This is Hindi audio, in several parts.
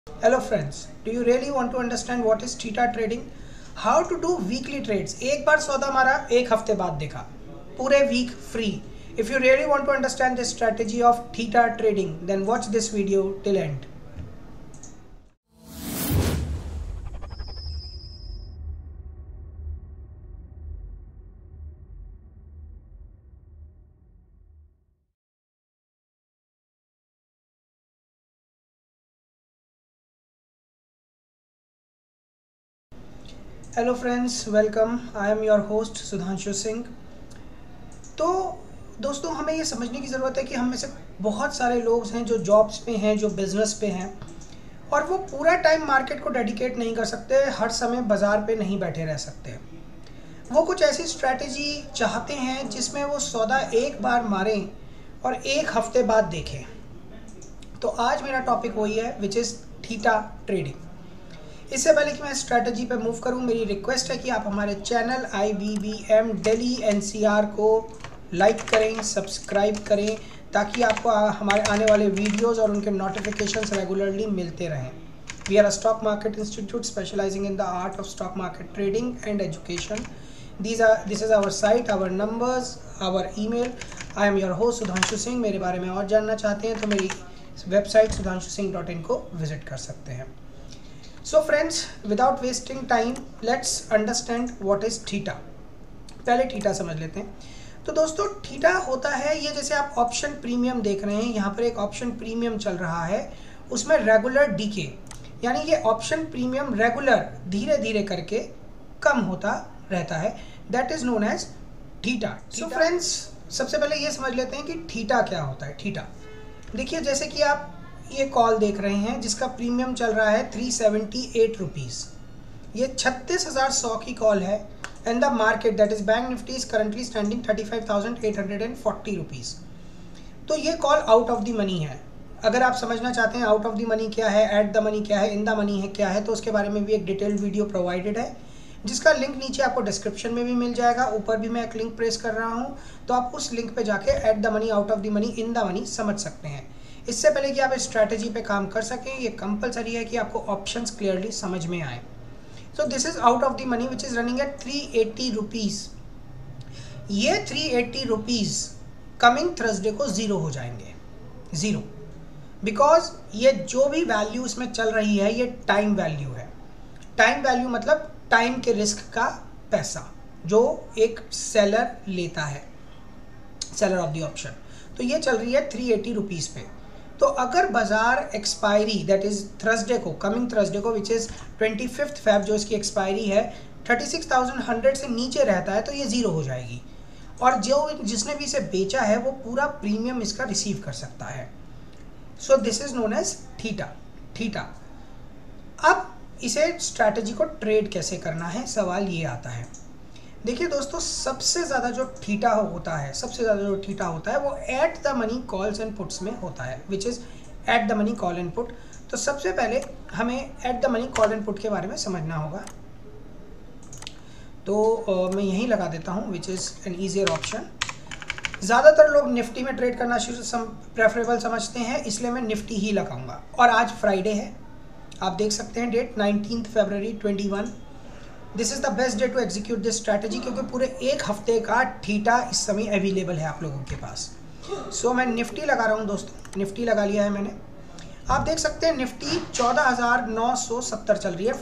Hello friends, do you really want to understand what is theta trading? How to do weekly trades? एक बार सौदा मारा, एक हफ्ते बाद देखा, पूरे week free. If you really want to understand the strategy of theta trading, then watch this video till end. Hello friends, welcome. I am your host Sudhanshu Singh. तो दोस्तों, हमें ये समझने की ज़रूरत है कि हम में से बहुत सारे लोग हैं जो जॉब्स पे हैं, जो बिज़नेस पे हैं, और वो पूरा टाइम मार्केट को डेडिकेट नहीं कर सकते, हर समय बाज़ार पे नहीं बैठे रह सकते. वो कुछ ऐसी स्ट्रैटेजी चाहते हैं जिसमें वो सौदा एक बार मारें और एक हफ्ते बाद देखें. तो आज मेरा टॉपिक वही है, विच इज़ थीटा ट्रेडिंग. इससे पहले कि मैं स्ट्रैटेजी पे मूव करूं, मेरी रिक्वेस्ट है कि आप हमारे चैनल IBBM दिल्ली NCR को लाइक करें, सब्सक्राइब करें, ताकि आपको हमारे आने वाले वीडियोस और उनके नोटिफिकेशंस रेगुलरली मिलते रहें. We are a stock market institute specialising in the art of stock market trading and education. This is our site, our numbers, our email. I am your host Sudhanshu Singh. मेरे बारे में और जानना चाहते हैं तो मेरी वेबसाइट sudhanshuSingh.in को विजिट कर सकते हैं. So friends, without wasting time, let's understand what is theta. पहले थीटा समझ लेते हैं. तो दोस्तों, थीटा होता है, ये जैसे आप ऑप्शन प्रीमियम देख रहे हैं, यहाँ पर एक ऑप्शन प्रीमियम चल रहा है, उसमें रेगुलर डीके, यानी ये ऑप्शन प्रीमियम रेगुलर धीरे धीरे करके कम होता रहता है. That is known as theta. So friends, सबसे पहले ये समझ लेते हैं कि थीटा क्या होता है. थीटा देखिए, जैसे कि आप ये कॉल देख रहे हैं जिसका प्रीमियम चल रहा है 378 रुपीज़. ये 36,100 की कॉल है. And the market that is Bank Nifty is currently standing 35,840 rupees. तो ये call out of the money है. अगर आप समझना चाहते हैं आउट ऑफ द मनी क्या है, एट द मनी क्या है, इन द मनी है क्या है, तो उसके बारे में भी एक डिटेल्ड वीडियो प्रोवाइडेड है, जिसका लिंक नीचे आपको डिस्क्रिप्शन में भी मिल जाएगा. ऊपर भी मैं एक लिंक प्रेस कर रहा हूँ, तो आप उस लिंक पे जाके at the money, out of the money, in the money समझ सकते हैं. इससे पहले कि आप इस स्ट्रैटेजी पे काम कर सकें, ये कंपलसरी है कि आपको ऑप्शंस क्लियरली समझ में आए. So this is out of the money which is running at 380 rupees. ये 380 रुपीज़ कमिंग थर्सडे को ज़ीरो हो जाएंगे. ज़ीरो, बिकॉज ये जो भी वैल्यू इसमें चल रही है ये टाइम वैल्यू है. टाइम वैल्यू मतलब टाइम के रिस्क का पैसा जो एक सेलर लेता है, सेलर ऑफ द ऑप्शन. तो ये चल रही है 380 रुपीज़ पे. तो अगर बाजार एक्सपायरी दैट इज थर्सडे को, कमिंग थर्सडे को, विच इज़ 25 फेब जो इसकी एक्सपायरी है, 36,100 से नीचे रहता है तो ये ज़ीरो हो जाएगी. और जिसने भी इसे बेचा है वो पूरा प्रीमियम इसका रिसीव कर सकता है. So this is known as theta. अब इसे स्ट्रैटेजी को ट्रेड कैसे करना है, सवाल ये आता है. देखिए दोस्तों, सबसे ज़्यादा जो थीटा होता है वो at the money calls and puts में होता है, which is at the money call and put. तो सबसे पहले हमें at the money call and put के बारे में समझना होगा. तो मैं यहीं लगा देता हूँ, which is an easier option. ज़्यादातर लोग निफ्टी में ट्रेड करना प्रेफरेबल समझते हैं, इसलिए मैं निफ्टी ही लगाऊंगा. और आज फ्राइडे है, आप देख सकते हैं डेट 19 फरवरी 21. This is the best day to execute this strategy, क्योंकि पूरे एक हफ्ते का थीटा इस समय अवेलेबल है आप लोगों के पास. सो मैं निफ्टी लगा रहा हूँ दोस्तों. निफ्टी लगा लिया है मैंने. आप देख सकते हैं निफ्टी 14,970 चल रही है,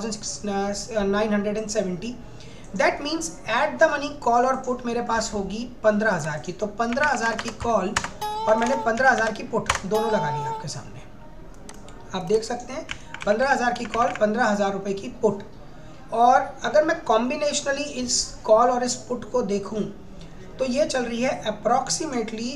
14,970. That means at the money call और पुट मेरे पास होगी 15,000 की. तो 15,000 की कॉल और मैंने 15,000 की पुट दोनों लगा ली आपके सामने. आप देख सकते हैं 15,000 की कॉल, 15,000 रुपये की पुट. और अगर मैं कॉम्बिनेशनली इस कॉल और इस पुट को देखूं तो ये चल रही है अप्रॉक्सीमेटली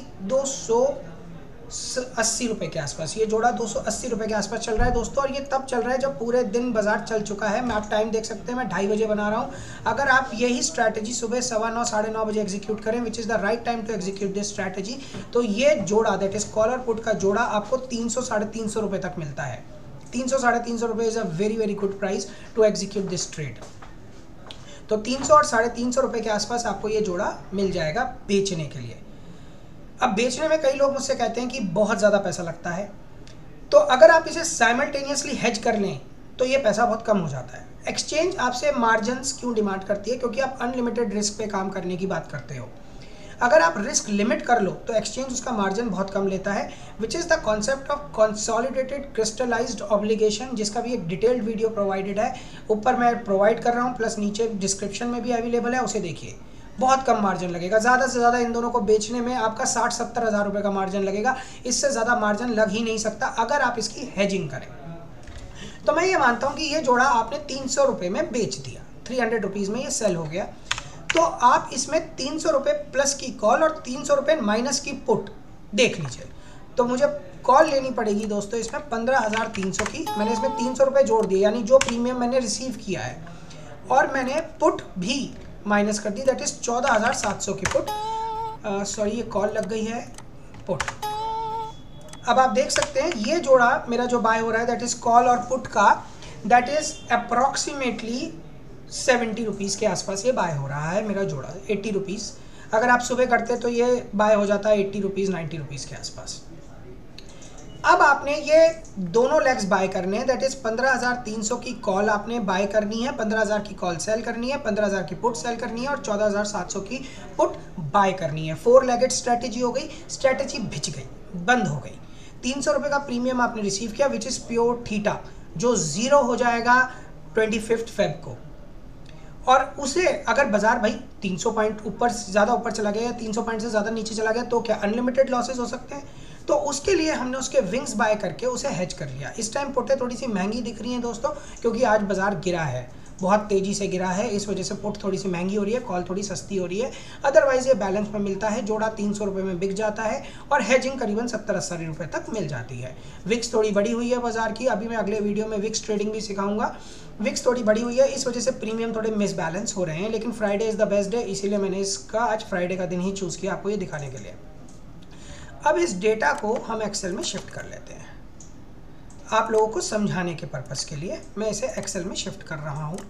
280 रुपये के आसपास. ये जोड़ा 280 रुपये के आसपास चल रहा है दोस्तों. और ये तब चल रहा है जब पूरे दिन बाजार चल चुका है. मैं आप टाइम देख सकते हैं, मैं 2:30 बजे बना रहा हूँ. अगर आप यही स्ट्रैटेजी सुबह 9:15 9:30 बजे एग्जीक्यूट करें, which is the right time to execute this strategy, तो ये जोड़ा दैट इज कॉल और पुट का जोड़ा आपको 300 350 रुपये तक मिलता है. 300 350 रुपये is a very very good price to execute this trade. तो 300 और 350 रुपये के आसपास आपको ये जोड़ा मिल जाएगा बेचने के लिए. अब बेचने में कई लोग मुझसे कहते हैं कि बहुत ज़्यादा पैसा लगता है. तो अगर आप इसे साइमल्टेनियसली हेज कर लें तो ये पैसा बहुत कम हो जाता है। एक्सचेंज आपसे मार्जिन्स क्यों डिमांड करती है? क्योंकि आप अनलिमिटेड रिस्क पे काम करने की बात करते हो। अगर आप रिस्क लिमिट कर लो तो एक्सचेंज उसका मार्जिन बहुत कम लेता है, which is the concept of consolidated crystallised obligation, जिसका भी एक डिटेल्ड वीडियो प्रोवाइडेड है, ऊपर मैं प्रोवाइड कर रहा हूँ, प्लस नीचे डिस्क्रिप्शन में भी अवेलेबल है, उसे देखिए। बहुत कम मार्जिन लगेगा, ज़्यादा से ज़्यादा इन दोनों को बेचने में आपका 60-70 हज़ार रुपये का मार्जिन लगेगा, इससे ज़्यादा मार्जिन लग ही नहीं सकता अगर आप इसकी हेजिंग करें। तो मैं ये मानता हूँ कि ये जोड़ा आपने 300 रुपये में बेच दिया, 300 रुपीज़ में ये सेल हो गया, तो आप इसमें 300 रुपये प्लस की कॉल और 300 रुपये माइनस की पुट देख लीजिए। तो मुझे कॉल लेनी पड़ेगी दोस्तों इसमें 15,300 की, मैंने इसमें 300 रुपये जोड़ दिए, यानी जो प्रीमियम मैंने रिसीव किया है, और मैंने पुट भी माइनस कर दी, दैट इज़ 14,700 की पुट। सॉरी, ये कॉल लग गई है, पुट। अब आप देख सकते हैं ये जोड़ा मेरा जो बाय हो रहा है, दैट इज़ कॉल और पुट का, दैट इज़ अप्रॉक्सीमेटली 70 रुपीज़ के आसपास ये बाय हो रहा है मेरा जोड़ा, 80 रुपीज़। अगर आप सुबह करते तो ये बाय हो जाता है 80 रुपीज़, 90 रुपीज़ के आसपास। अब आपने ये दोनों लेग्स बाय करने हैं, दैट इज़ 15,300 की कॉल आपने बाय करनी है, 15,000 की कॉल सेल करनी है, 15,000 की पुट सेल करनी है, और 14,700 की पुट बाय करनी है। 4 लेगेड स्ट्रैटेजी हो गई, स्ट्रैटेजी भिज गई, बंद हो गई। 300 रुपये का प्रीमियम आपने रिसीव किया, विच इज़ प्योर थीटा, जो 0 हो जाएगा 25 फेब को। और उसे अगर बाजार भाई 300 पॉइंट ऊपर ज़्यादा ऊपर चला गया या 300 पॉइंट से ज़्यादा नीचे चला गया तो क्या अनलिमिटेड लॉसेस हो सकते हैं? तो उसके लिए हमने उसके विंग्स बाय करके उसे हेज कर लिया। इस टाइम पुटें थोड़ी सी महंगी दिख रही हैं दोस्तों, क्योंकि आज बाजार गिरा है, बहुत तेज़ी से गिरा है, इस वजह से पुट थोड़ी सी महंगी हो रही है, कॉल थोड़ी सस्ती हो रही है। अदरवाइज ये बैलेंस में मिलता है, जोड़ा 300 रुपये में बिक जाता है और हेजिंग करीबन 70-80 रुपये तक मिल जाती है। विक्स थोड़ी बड़ी हुई है बाजार की, अभी मैं अगले वीडियो में विक्स ट्रेडिंग भी सिखाऊंगा। विक्स थोड़ी बड़ी हुई है, इस वजह से प्रीमियम थोड़े मिसबैलेंस हो रहे हैं, लेकिन Friday is the best day, इसीलिए मैंने इसका आज फ्राइडे का दिन ही चूज़ किया आपको ये दिखाने के लिए। अब इस डेटा को हम एक्सेल में शिफ्ट कर लेते हैं, आप लोगों को समझाने के पर्पज़ के लिए मैं इसे एक्सेल में शिफ्ट कर रहा हूँ।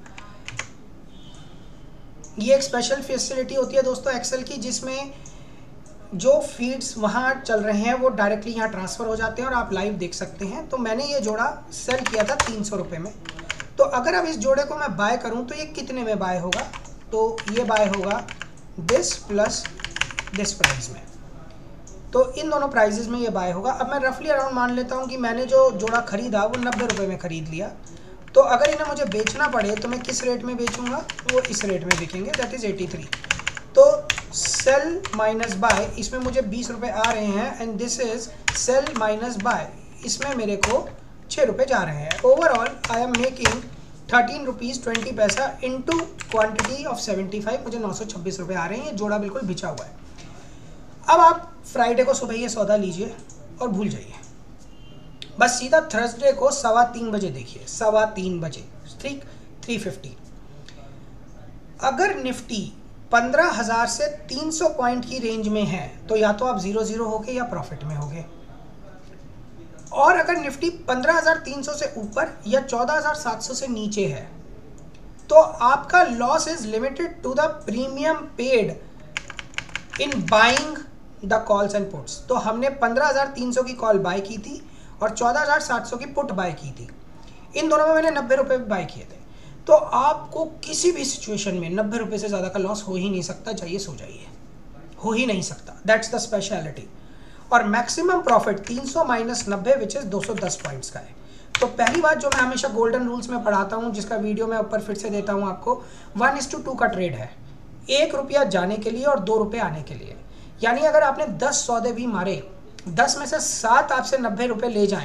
ये एक स्पेशल फैसिलिटी होती है दोस्तों एक्सेल की, जिसमें जो फीड्स वहाँ चल रहे हैं वो डायरेक्टली यहाँ ट्रांसफ़र हो जाते हैं और आप लाइव देख सकते हैं। तो मैंने ये जोड़ा सेल किया था 300 रुपये में, तो अगर अब इस जोड़े को मैं बाय करूँ तो ये कितने में बाय होगा? तो ये बाय होगा दिस प्लस दिस प्राइस में, तो इन दोनों प्राइजेज़ में ये बाय होगा। अब मैं रफली अराउंड मान लेता हूँ कि मैंने जो जोड़ा ख़रीदा वो 90 रुपये में ख़रीद लिया, तो अगर इन्हें मुझे बेचना पड़े तो मैं किस रेट में बेचूंगा? वो इस रेट में बिकेंगे, दैट इज़ 83। तो सेल माइनस बाय, इसमें मुझे 20 रुपये आ रहे हैं, and this is sell minus buy, इसमें मेरे को 6 रुपये जा रहे हैं। Overall I am making 13 rupees 20 पैसा इंटू क्वान्टिटी ऑफ 75, मुझे 926 रुपये आ रहे हैं। ये जोड़ा बिल्कुल बिछा हुआ है। अब आप फ्राइडे को सुबह ये सौदा लीजिए और भूल जाइए, बस सीधा थर्सडे को 3:15 बजे देखिए, 3:15 बजे, ठीक 350। अगर निफ्टी 15,000 से 300 पॉइंट की रेंज में है तो या तो आप 0-0 होगे या प्रॉफिट में होगे, और अगर निफ्टी 15,300 से ऊपर या 14,700 से नीचे है तो आपका loss is limited to the premium paid in buying the calls and puts. तो हमने 15,300 की कॉल बाय की थी और 14,700 की पुट बाय की थी, इन दोनों में मैंने 90 रुपये बाय किए थे। तो आपको किसी भी सिचुएशन में 90 रुपये से ज़्यादा का लॉस हो ही नहीं सकता, चाहिए सो जाइए, हो ही नहीं सकता, दैट्स द स्पेशलिटी। और maximum profit 300 minus 90 which is 210 points का है। तो पहली बात जो मैं हमेशा गोल्डन रूल्स में पढ़ाता हूँ, जिसका वीडियो मैं ऊपर फिर से देता हूँ आपको, 1:2 का ट्रेड है, 1 रुपया जाने के लिए और 2 रुपये आने के लिए। यानी अगर आपने 10 सौदे भी मारे, 10 में से 7 आपसे 90 रुपये ले जाएं,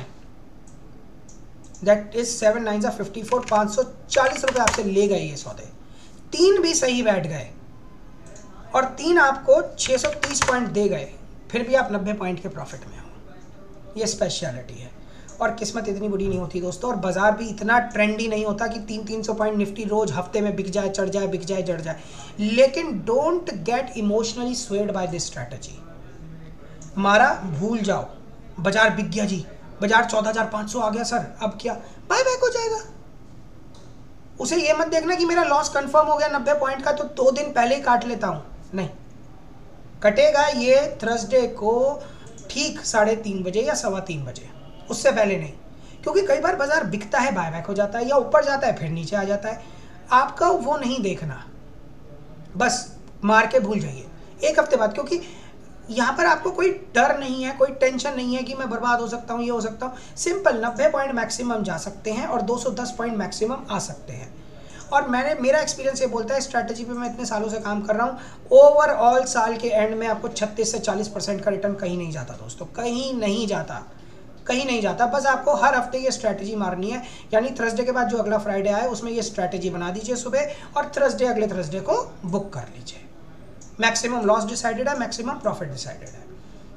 दैट इज 7 9 54, 540 रुपये आपसे ले गए ये सौदे, 3 भी सही बैठ गए और 3 आपको 630 पॉइंट दे गए, फिर भी आप 90 पॉइंट के प्रॉफिट में हो। ये स्पेशलिटी है। और किस्मत इतनी बुरी नहीं होती दोस्तों, और बाजार भी इतना ट्रेंडी नहीं होता कि 300-300 पॉइंट निफ्टी रोज हफ्ते में बिक जाए, चढ़ जाए, बिक जाए, चढ़ जाए। लेकिन don't get emotionally swayed by this strategy. मारा, भूल जाओ, बाजार बिक गया जी, बाजार 14,500 आ गया सर, अब क्या, बाय बैक हो जाएगा। उसे ये मत देखना कि मेरा लॉस कंफर्म हो गया 90 पॉइंट का तो 2 दिन पहले ही काट लेता हूं, नहीं, कटेगा ये थर्सडे को ठीक 3:30 बजे या 3:15 बजे। उससे पहले नहीं, क्योंकि कई बार बाजार बिकता है, बायबैक हो जाता है, या ऊपर जाता है फिर नीचे आ जाता है। आपका वो नहीं देखना, बस मार के भूल जाइए एक हफ्ते बाद, क्योंकि यहाँ पर आपको कोई डर नहीं है, कोई टेंशन नहीं है कि मैं बर्बाद हो सकता हूँ, ये हो सकता हूँ। सिंपल 90 पॉइंट मैक्सिमम जा सकते हैं और 210 पॉइंट मैक्सिमम आ सकते हैं। और मेरा एक्सपीरियंस ये बोलता है, स्ट्रैटेजी पे मैं इतने सालों से काम कर रहा हूँ, ओवरऑल साल के एंड में आपको 36 से 40% का रिटर्न कहीं नहीं जाता दोस्तों, कहीं नहीं जाता, कहीं नहीं जाता। बस आपको हर हफ्ते ये स्ट्रैटेजी मारनी है, यानी थर्सडे के बाद जो अगला फ्राइडे आए उसमें ये स्ट्रैटेजी बना दीजिए सुबह, और थर्सडे अगले थर्सडे को बुक कर लीजिए। मैक्सिमम लॉस डिसाइडेड है, मैक्सिमम प्रॉफिट डिसाइडेड है।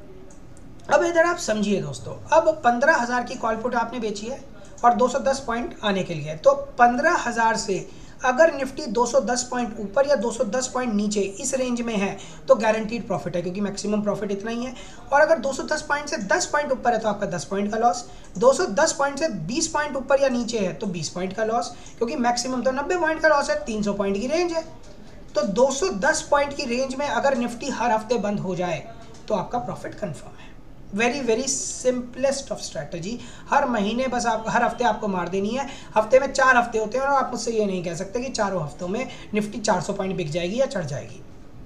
अब इधर आप समझिए दोस्तों, अब 15,000 की कॉल पुट आपने बेची है और 210 पॉइंट आने के लिए, तो 15,000 से अगर निफ्टी 210 पॉइंट ऊपर या 210 पॉइंट नीचे इस रेंज में है तो गारंटीड प्रॉफिट है, क्योंकि मैक्सिमम प्रॉफिट इतना ही है। और अगर 210 पॉइंट से 10 पॉइंट ऊपर है तो आपका 10 पॉइंट का लॉस, 210 पॉइंट से 20 पॉइंट ऊपर या नीचे है तो 20 पॉइंट का लॉस, क्योंकि मैक्सिमम तो 90 पॉइंट का लॉस है, 300 पॉइंट की रेंज है। तो 210 पॉइंट की रेंज में अगर निफ्टी हर हफ्ते बंद हो जाए तो आपका प्रॉफिट कंफर्म है। Very very simplest of strategy. हर महीने बस आप हर हफ्ते आपको मार देनी है। हफ्ते में 4 हफ्ते होते हैं और आप मुझसे ये नहीं कह सकते कि चारों हफ्तों में निफ्टी 400 पॉइंट बिक जाएगी या चढ़ जाएगी।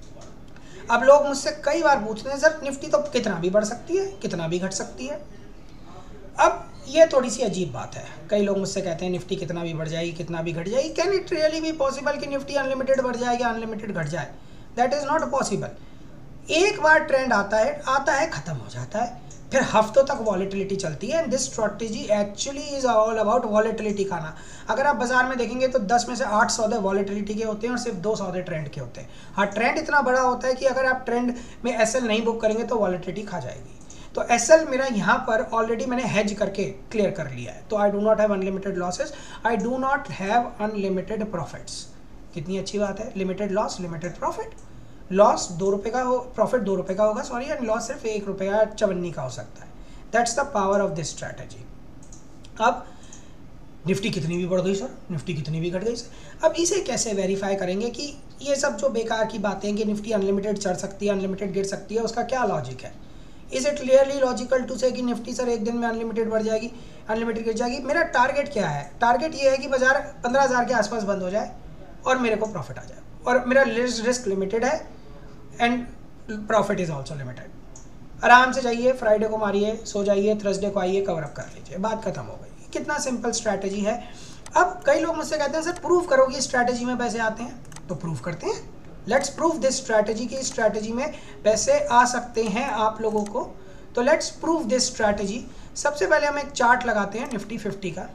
अब लोग मुझसे कई बार पूछते हैं, सर निफ्टी तो कितना भी बढ़ सकती है, कितना भी घट सकती है। अब ये थोड़ी सी अजीब बात है, कई लोग मुझसे कहते हैं निफ्टी कितना भी बढ़ जाएगी, कितना भी घट जाएगी। Can it really be possible कि निफ्टी अनलिमिटेड बढ़ जाए या अनलिमिटेड घट जाए? That is not possible. एक बार ट्रेंड आता है खत्म हो जाता है, फिर हफ्तों तक वॉलेटिलिटी चलती है। And this strategy actually is all about volatility खाना। अगर आप बाजार में देखेंगे तो 10 में से 8 सौदे वॉलेटिलिटी के होते हैं और सिर्फ 2 सौदे ट्रेंड के होते हैं। हाँ, ट्रेंड इतना बड़ा होता है कि अगर आप ट्रेंड में एसएल नहीं बुक करेंगे तो वॉलेटिलिटी खा जाएगी। तो एसएल मेरा यहाँ पर ऑलरेडी मैंने हेज करके क्लियर कर लिया है, तो I do not have unlimited losses, I do not have unlimited profits. कितनी अच्छी बात है, limited loss limited profit. Loss 2 रुपये का हो, प्रॉफिट 2 रुपये का होगा, सॉरी, एंड लॉस सिर्फ 1 रुपये का 54 का हो सकता है। That's the power of this strategy. अब निफ्टी कितनी भी बढ़ गई सर, निफ्टी कितनी भी घट गई सर, अब इसे कैसे वेरीफाई करेंगे कि ये सब जो बेकार की बातें कि निफ्टी अनलिमिटेड चढ़ सकती है, अनलिमिटेड गिर सकती है, उसका क्या लॉजिक है? Is it clearly logical to say कि निफ्टी सर एक दिन में अनलिमिटेड बढ़ जाएगी, अनलिमिटेड गिर जाएगी? मेरा टारगेट क्या है? टारगेट ये है कि बाजार 15,000 के आसपास बंद हो जाए और मेरे को प्रॉफिट आ जाए, और मेरा रिस्क लिमिटेड है and profit is also limited. आराम से जाइए, फ्राइडे को मारिए, सो जाइए, थर्सडे को आइए, कवर अप कर लीजिए, बात खत्म हो गई। कितना सिंपल स्ट्रैटेजी है। अब कई लोग मुझसे कहते हैं सर प्रूव करो कि स्ट्रैटेजी में पैसे आते हैं, तो प्रूव करते हैं। लेट्स प्रूव दिस स्ट्रैटेजी की स्ट्रैटेजी में पैसे आ सकते हैं आप लोगों को, तो लेट्स प्रूव दिस स्ट्रैटेजी। सबसे पहले हम एक चार्ट लगाते हैं निफ्टी 50 का।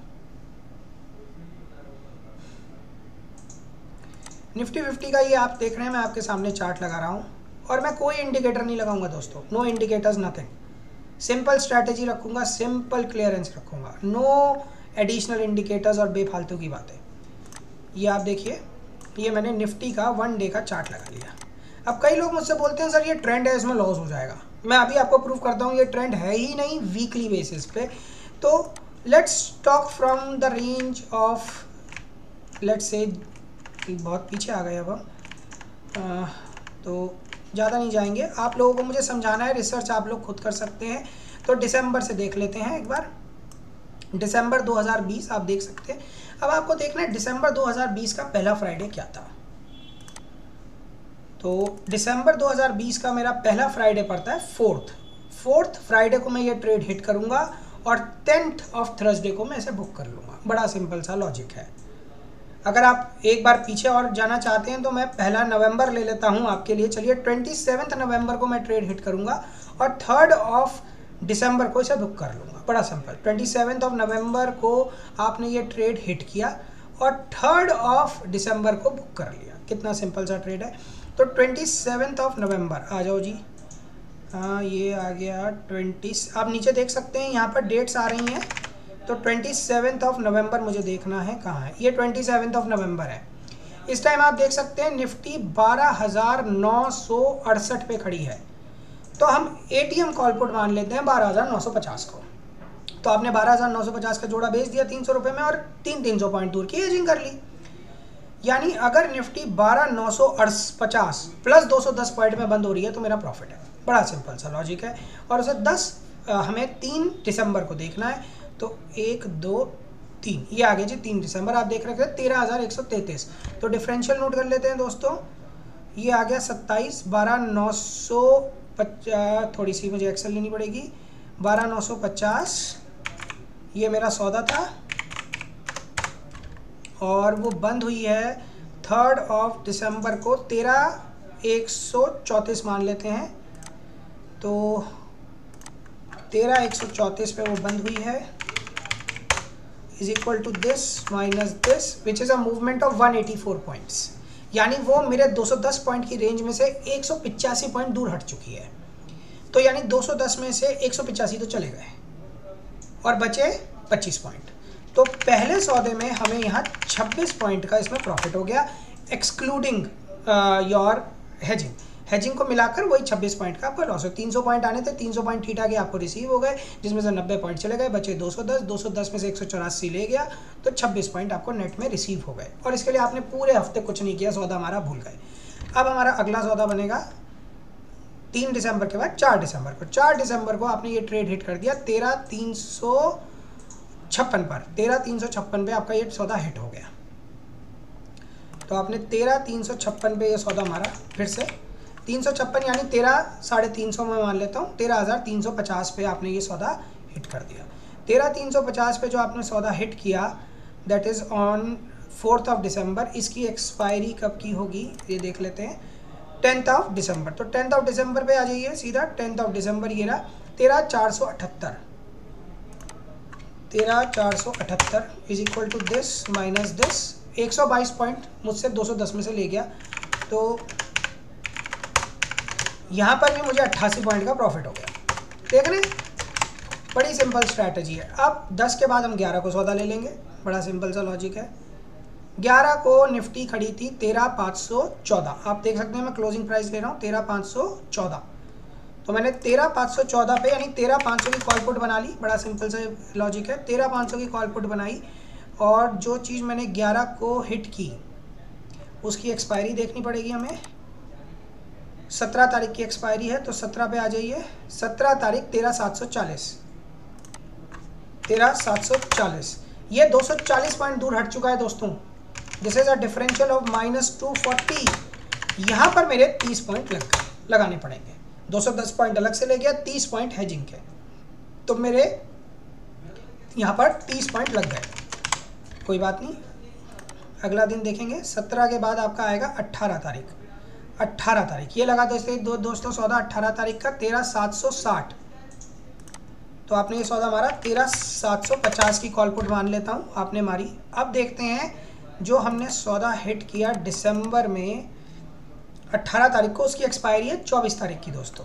निफ्टी 50 का ये आप देख रहे हैं, मैं आपके सामने चार्ट लगा रहा हूँ और मैं कोई इंडिकेटर नहीं लगाऊंगा दोस्तों, no indicators nothing. Simple strategy रखूंगा, सिंपल क्लियरेंस रखूंगा, नो एडिशनल इंडिकेटर्स और बेफालतू की बातें। ये आप देखिए, ये मैंने निफ्टी का 1 डे का चार्ट लगा लिया। अब कई लोग मुझसे बोलते हैं सर ये ट्रेंड है, इसमें लॉस हो जाएगा। मैं अभी आपको प्रूव करता हूँ ये ट्रेंड है ही नहीं, वीकली बेसिस पे। तो let's talk from the range of, let's say बहुत पीछे आ गए अब हम, तो ज़्यादा नहीं जाएंगे। आप लोगों को मुझे समझाना है, रिसर्च आप लोग खुद कर सकते हैं। तो दिसंबर से देख लेते हैं एक बार, दिसंबर 2020 आप देख सकते हैं। अब आपको देखना है दिसंबर 2020 का पहला फ्राइडे क्या था। तो दिसंबर 2020 का मेरा पहला फ्राइडे पड़ता है 4th फ्राइडे को मैं ये ट्रेड हिट करूंगा और 10th ऑफ थर्सडे को मैं इसे बुक कर लूँगा। बड़ा सिंपल सा लॉजिक है। अगर आप एक बार पीछे और जाना चाहते हैं तो मैं 1 नवंबर ले लेता हूं आपके लिए। चलिए 27 नवंबर को मैं ट्रेड हिट करूंगा और 3 ऑफ दिसंबर को इसे बुक कर लूँगा। बड़ा सिंपल, 27 ऑफ नवंबर को आपने ये ट्रेड हिट किया और 3 ऑफ दिसंबर को बुक कर लिया। कितना सिंपल सा ट्रेड है। तो 27 ऑफ नवंबर आ जाओ जी, हाँ ये आ गया 20, आप नीचे देख सकते हैं यहाँ पर डेट्स आ रही हैं। तो 27 ऑफ नवंबर मुझे देखना है कहाँ है, ये 27 ऑफ नवंबर है। इस टाइम आप देख सकते हैं निफ्टी 12,968 पे खड़ी है। तो हम एटीएम कॉल पुट मान लेते हैं 12,950 को। तो आपने 12,950 का जोड़ा बेच दिया 300 रुपये में और 300 पॉइंट दूर की हेजिंग कर ली। यानी अगर निफ्टी 12,950 प्लस 210 पॉइंट में बंद हो रही है तो मेरा प्रॉफिट है। बड़ा सिंपल सा लॉजिक है। और उसे 10 हमें 3 दिसंबर को देखना है। तो 1 2 3 ये आ गया जी 3 दिसंबर। आप देख रहे थे 13,133। तो डिफरेंशियल नोट कर लेते हैं दोस्तों। ये आ गया 27 12,950, थोड़ी सी मुझे एक्सेल लेनी पड़ेगी, 12,950 ये मेरा सौदा था और वो बंद हुई है 3 दिसंबर को 13,134 मान लेते हैं। तो 13,134 पे वो बंद हुई है is equal to this minus this which is a movement of 184 points, यानी वो मेरे 210 पॉइंट की रेंज में से 185 पॉइंट दूर हट चुकी है। तो यानी 210 में से 185 तो चले गए और बचे 25 पॉइंट। तो पहले सौदे में हमें यहाँ 26 पॉइंट का इसमें प्रॉफिट हो गया, एक्सक्लूडिंग योर हेजिंग। हेजिंग को मिलाकर वही 26 पॉइंट का आपका लॉस है। 300 पॉइंट आने थे, 300 पॉइंट ठीक आके आपको रिसीव हो गए, जिसमें से 90 पॉइंट चले गए, बचे 210, 210 में से 184 ले गया, तो 26 पॉइंट आपको नेट में रिसीव हो गए। और इसके लिए आपने पूरे हफ्ते कुछ नहीं किया, सौदा हमारा भूल गए। अब हमारा अगला सौदा बनेगा 3 दिसंबर के बाद 4 दिसंबर को। 4 दिसंबर को आपने ये ट्रेड हिट कर दिया 13,356 पर। 13,356 पे आपका ये सौदा हिट हो गया। तो आपने 13,356 पे ये सौदा मारा, फिर से 356 यानी 13,350 में मान लेता हूँ, 13,350 पे आपने ये सौदा हिट कर दिया। 13,350 पे जो आपने सौदा हिट किया दैट इज़ ऑन 4 दिसंबर। इसकी एक्सपायरी कब की होगी ये देख लेते हैं, 10 दिसंबर। तो 10 दिसंबर पे आ जाइए सीधा। 10 दिसंबर ये रहा 13,478। 13,478 is equal to this minus this. 122 point मुझसे 210 में से ले गया, तो यहाँ पर भी मुझे 88 पॉइंट का प्रॉफिट हो गया। देख रहे हैं, बड़ी सिंपल स्ट्रैटेजी है। अब 10 के बाद हम 11 को सौदा ले लेंगे, बड़ा सिंपल सा लॉजिक है। 11 को निफ्टी खड़ी थी 13,514। आप देख सकते हैं मैं क्लोजिंग प्राइस ले रहा हूँ 13,514। तो मैंने 13,514 पे यानी 13,500 की कॉल पुट बना ली। बड़ा सिंपल सा लॉजिक है। 13,500 की कॉल पुट बनाई और जो चीज़ मैंने 11 को हिट की उसकी एक्सपायरी देखनी पड़ेगी हमें। 17 तारीख की एक्सपायरी है, तो 17 पे आ जाइए। 17 तारीख 13,740। 13,740 ये 240 पॉइंट दूर हट चुका है दोस्तों। This is a differential of -240। यहाँ पर मेरे 30 पॉइंट लगाने पड़ेंगे। 210 पॉइंट अलग से ले गया, 30 पॉइंट हेजिंग के, तो मेरे यहाँ पर 30 पॉइंट लग गए। कोई बात नहीं, अगला दिन देखेंगे। 17 के बाद आपका आएगा 18 तारीख। 18 तारीख ये लगा दोस्तों सौदा 18 तारीख का 13,760। तो आपने ये सौदा मारा 13,750 की कॉल पुट मान लेता हूँ आपने मारी। अब देखते हैं जो हमने सौदा हिट किया दिसंबर में 18 तारीख को, उसकी एक्सपायरी है 24 तारीख की दोस्तों।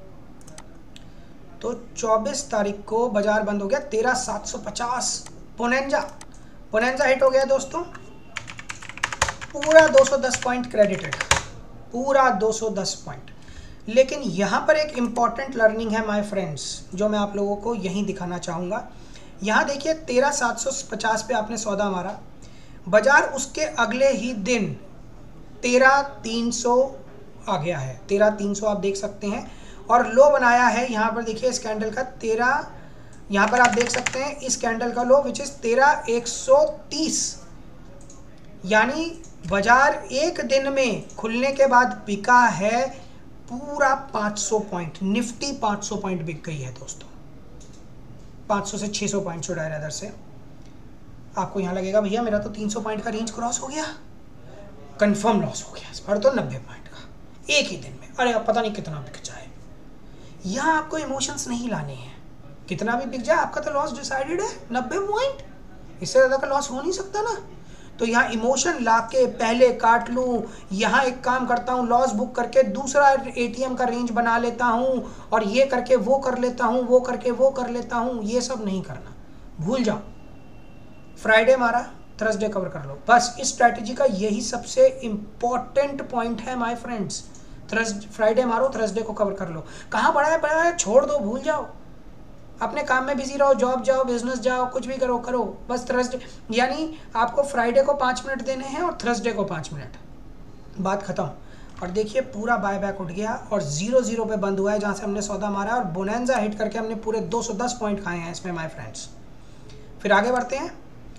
तो 24 तारीख को बाजार बंद हो गया 13,750। पोनेंजा हिट हो गया दोस्तों, पूरा 210 पॉइंट क्रेडिटेड, पूरा 210 पॉइंट। लेकिन यहाँ पर एक इम्पॉर्टेंट लर्निंग है माय फ्रेंड्स, जो मैं आप लोगों को यहीं दिखाना चाहूँगा। यहाँ देखिए 13,750 पे आपने सौदा मारा, बाजार उसके अगले ही दिन 13,300 आ गया है। 13,300 आप देख सकते हैं, और लो बनाया है यहाँ पर देखिए इस कैंडल का 13, यहाँ पर आप देख सकते हैं इस कैंडल का लो विच इज़ 13,130। यानी बाजार एक दिन में खुलने के बाद बिका है पूरा 500 पॉइंट। निफ्टी 500 पॉइंट बिक गई है दोस्तों, 500 से 600 पॉइंट छोड़ा है इधर से। आपको यहाँ लगेगा भैया मेरा तो 300 पॉइंट का रेंज क्रॉस हो गया, कंफर्म लॉस हो गया इस बार तो 90 पॉइंट का एक ही दिन में। अरे अब पता नहीं कितना बिक जाए। यहाँ आपको इमोशंस नहीं लाने हैं, कितना भी बिक जाए आपका तो लॉस डिसाइडेड है 90 पॉइंट, इससे ज़्यादा का लॉस हो नहीं सकता ना। तो यहाँ इमोशन ला के पहले काट लूँ, यहाँ एक काम करता हूँ लॉस बुक करके दूसरा एटीएम का रेंज बना लेता हूँ, और ये करके वो कर लेता हूँ, वो करके वो कर लेता हूँ, ये सब नहीं करना, भूल जाओ। फ्राइडे मारा, थर्सडे कवर कर लो, बस इस स्ट्रैटेजी का यही सबसे इम्पॉर्टेंट पॉइंट है माय फ्रेंड्स। फ्राइडे मारो, थर्सडे को कवर कर लो। कहाँ पड़ा है छोड़ दो, भूल जाओ, अपने काम में बिजी रहो, जॉब जाओ, बिजनेस जाओ, कुछ भी करो, बस थर्सडे यानी आपको फ्राइडे को 5 मिनट देने हैं और थर्सडे को 5 मिनट, बात खत्म। और देखिए पूरा बाय बैक उठ गया और 0-0 पे बंद हुआ है जहाँ से हमने सौदा मारा है और बोनेंजा हिट करके हमने पूरे 210 पॉइंट खाए हैं इसमें माय फ्रेंड्स। फिर आगे बढ़ते हैं।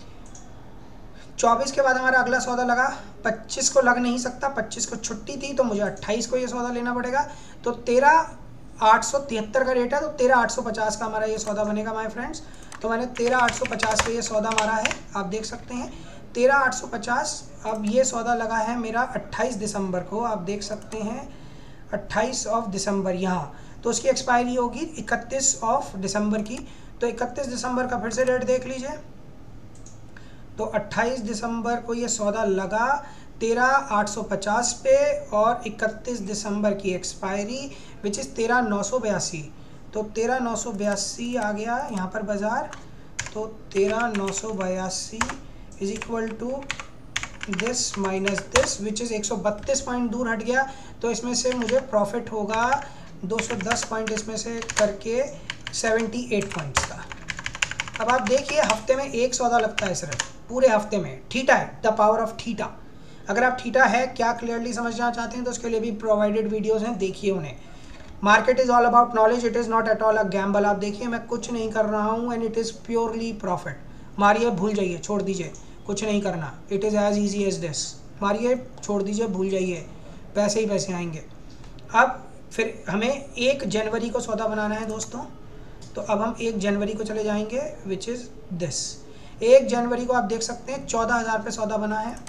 24 के बाद हमारा अगला सौदा लगा, 25 को लग नहीं सकता, 25 को छुट्टी थी तो मुझे 28 को ये सौदा लेना पड़ेगा। तो 13,873 का रेट है तो 13,850 का हमारा ये सौदा बनेगा माय फ्रेंड्स। तो मैंने 13,850 पे ये सौदा मारा है, आप देख सकते हैं 13,850। अब ये सौदा लगा है मेरा 28 दिसंबर को, आप देख सकते हैं 28 ऑफ दिसंबर यहाँ, तो उसकी एक्सपायरी होगी 31 ऑफ दिसंबर की। तो 31 दिसंबर का फिर से रेट देख लीजिए, तो 28 दिसंबर को ये सौदा लगा 13,850 पे और 31 दिसंबर की एक्सपायरी विच इज़ 13,982। तो 13,982 आ गया यहाँ पर बाज़ार, तो 13,982 is equal to this minus this which is 132 point दूर हट गया। तो इसमें से मुझे प्रॉफिट होगा 210 पॉइंट इसमें से करके 78 पॉइंट्स का। अब आप देखिए हफ्ते में एक सौदा लगता है सिर्फ, पूरे हफ्ते में। थीटा है, द पावर ऑफ थीटा। अगर आप थीटा है क्या क्लियरली समझना चाहते हैं तो उसके लिए भी प्रोवाइडेड वीडियोस हैं, देखिए उन्हें। Market is all about knowledge, it is not at all a gamble. आप देखिए मैं कुछ नहीं कर रहा हूँ and it is purely profit. मारिए, भूल जाइए, छोड़ दीजिए, कुछ नहीं करना। It is as easy as this. मारिए, छोड़ दीजिए, भूल जाइए, पैसे ही पैसे आएंगे। अब फिर हमें 1 जनवरी को सौदा बनाना है दोस्तों, तो अब हम 1 जनवरी को चले जाएंगे विच इज़ दिस। 1 जनवरी को आप देख सकते हैं 14,000 पे सौदा बना है।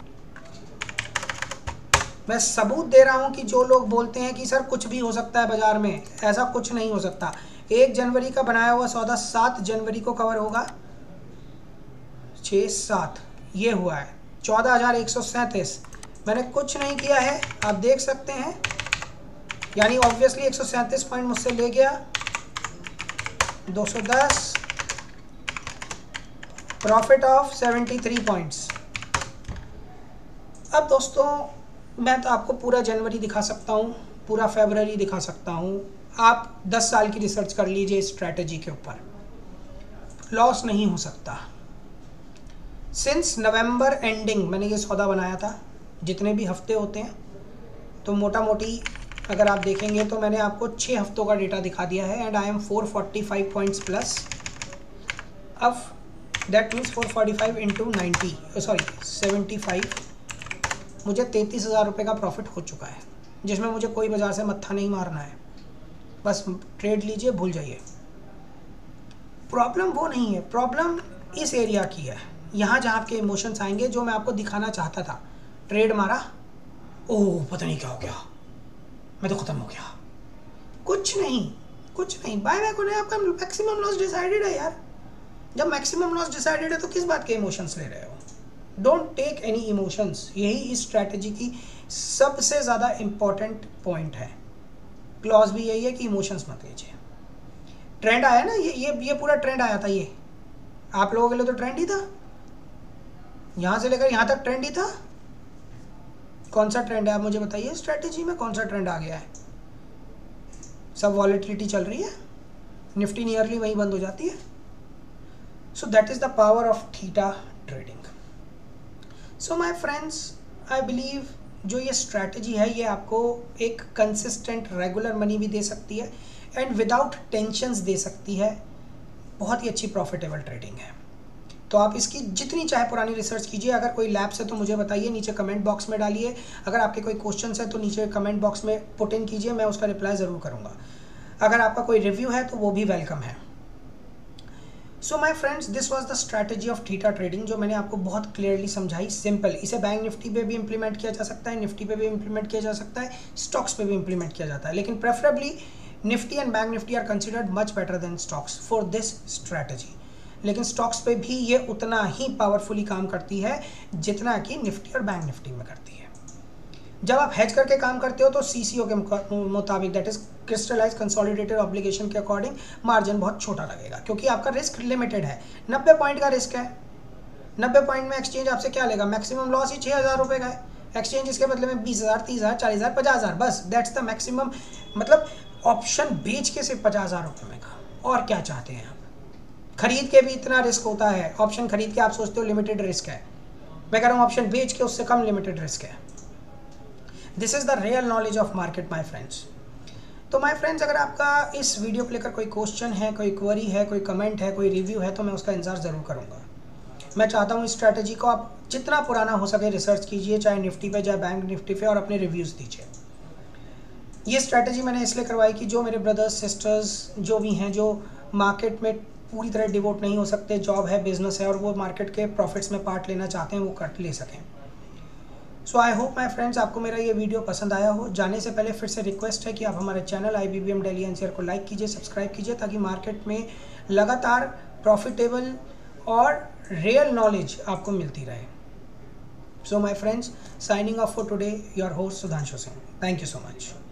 मैं सबूत दे रहा हूं कि जो लोग बोलते हैं कि सर कुछ भी हो सकता है बाजार में, ऐसा कुछ नहीं हो सकता। 1 जनवरी का बनाया हुआ सौदा 7 जनवरी को कवर होगा। 6, 7 ये हुआ है 14,137। मैंने कुछ नहीं किया है, आप देख सकते हैं, यानी ऑब्वियसली 137 पॉइंट मुझसे ले गया। 210 प्रॉफिट ऑफ 73 पॉइंट्स। अब दोस्तों मैं तो आपको पूरा जनवरी दिखा सकता हूँ, पूरा फरवरी दिखा सकता हूँ। आप 10 साल की रिसर्च कर लीजिए इस स्ट्रैटेजी के ऊपर, लॉस नहीं हो सकता। सिंस नवंबर एंडिंग मैंने ये सौदा बनाया था, जितने भी हफ्ते होते हैं, तो मोटा मोटी अगर आप देखेंगे तो मैंने आपको 6 हफ्तों का डेटा दिखा दिया है and I am 445 points plus. अब दैट मीन्स 445 इंटू 90 सॉरी 75, मुझे 33,000 रुपये का प्रॉफिट हो चुका है, जिसमें मुझे कोई बाजार से मत्था नहीं मारना है। बस ट्रेड लीजिए, भूल जाइए। प्रॉब्लम वो नहीं है, प्रॉब्लम इस एरिया की है, यहाँ जहाँ आपके इमोशंस आएंगे, जो मैं आपको दिखाना चाहता था। ट्रेड मारा, ओह पता नहीं क्या हो गया, मैं तो ख़त्म हो गया। कुछ नहीं, बाय बैक होने आपका मैक्सिमम लॉस डिसाइडेड है यार। जब मैक्सिमम लॉस डिसाइडेड है तो किस बात के इमोशंस ले रहे हो? Don't take any emotions. यही इस स्ट्रैटेजी की सबसे ज़्यादा इम्पॉर्टेंट पॉइंट है। क्लॉज भी यही है कि इमोशंस मत लीजिए। ट्रेंड आया ना, ये पूरा ट्रेंड आया था, ये आप लोगों के लिए तो ट्रेंड ही था, यहाँ से लेकर यहाँ तक ट्रेंड ही था। कौन सा ट्रेंड है आप मुझे बताइए, स्ट्रैटेजी में कौन सा ट्रेंड आ गया है? सब वॉलेटिलिटी चल रही है, निफ्टी नियरली वहीं बंद हो जाती है। So that is the power of theta trading. So my friends, I believe जो ये स्ट्रैटेजी है ये आपको एक कंसिस्टेंट रेगुलर मनी भी दे सकती है एंड विदाउट टेंशन्स दे सकती है। बहुत ही अच्छी प्रॉफिटेबल ट्रेडिंग है। तो आप इसकी जितनी चाहे पुरानी रिसर्च कीजिए। अगर कोई लैप्स है तो मुझे बताइए, नीचे कमेंट बॉक्स में डालिए। अगर आपके कोई क्वेश्चंस है तो नीचे कमेंट बॉक्स में पुट इन कीजिए, मैं उसका रिप्लाई ज़रूर करूँगा। अगर आपका कोई रिव्यू है तो वो भी वेलकम है। So my friends, this was the strategy of theta trading, जो मैंने आपको बहुत क्लियरली समझाई, सिंपल। इसे बैंक निफ्टी पे भी इंप्लीमेंट किया जा सकता है, निफ्टी पे भी इंप्लीमेंट किया जा सकता है, स्टॉक्स पे भी इंप्लीमेंट किया जाता है, लेकिन preferably Nifty and bank Nifty are considered much better than stocks for this strategy. लेकिन स्टॉक्स पे भी ये उतना ही पावरफुली काम करती है जितना कि निफ्टी और बैंक निफ्टी में करती है। जब आप हेज करके काम करते हो तो सीसीओ के मुताबिक, that is crystallize consolidated obligation के अकॉर्डिंग, मार्जिन बहुत छोटा लगेगा, क्योंकि आपका रिस्क लिमिटेड है। 90 पॉइंट का रिस्क है। 90 पॉइंट में एक्सचेंज आपसे क्या लेगा? मैक्सिमम लॉस ही 6,000 रुपये का है। एक्सचेंज इसके बदले में 20,000, 30,000, 40,000, 50,000, बस दैट्स द मैक्सिमम। मतलब ऑप्शन बेच के सिर्फ 50,000 रुपये में का, और क्या चाहते हैं आप? खरीद के भी इतना रिस्क होता है। ऑप्शन खरीद के आप सोचते हो लिमिटेड रिस्क है, मैं कह रहा हूँ ऑप्शन बेच के उससे कम लिमिटेड रिस्क है। This is the real knowledge of market my friends. तो माय फ्रेंड्स, अगर आपका इस वीडियो को लेकर कोई क्वेश्चन है, कोई क्वेरी है, कोई कमेंट है, कोई रिव्यू है, तो मैं उसका इंतज़ार ज़रूर करूँगा। मैं चाहता हूँ इस स्ट्रैटेजी को आप जितना पुराना हो सके रिसर्च कीजिए, चाहे निफ्टी पे, चाहे बैंक निफ्टी पे, और अपने रिव्यूज़ दीजिए। ये स्ट्रैटेजी मैंने इसलिए करवाई कि जो मेरे ब्रदर्स सिस्टर्स जो भी हैं, जो मार्केट में पूरी तरह डिवोट नहीं हो सकते, जॉब है, बिजनेस है, और वो मार्केट के प्रॉफिट्स में पार्ट लेना चाहते हैं, वो कर ले सकें। So I hope my friends आपको मेरा ये वीडियो पसंद आया हो। जाने से पहले फिर से रिक्वेस्ट है कि आप हमारे चैनल IBBM डेली एनसीआर को लाइक कीजिए, सब्सक्राइब कीजिए, ताकि मार्केट में लगातार प्रॉफिटेबल और रियल नॉलेज आपको मिलती रहे। So my friends, signing off for today, your host Sudhanshu Singh. Thank you so much.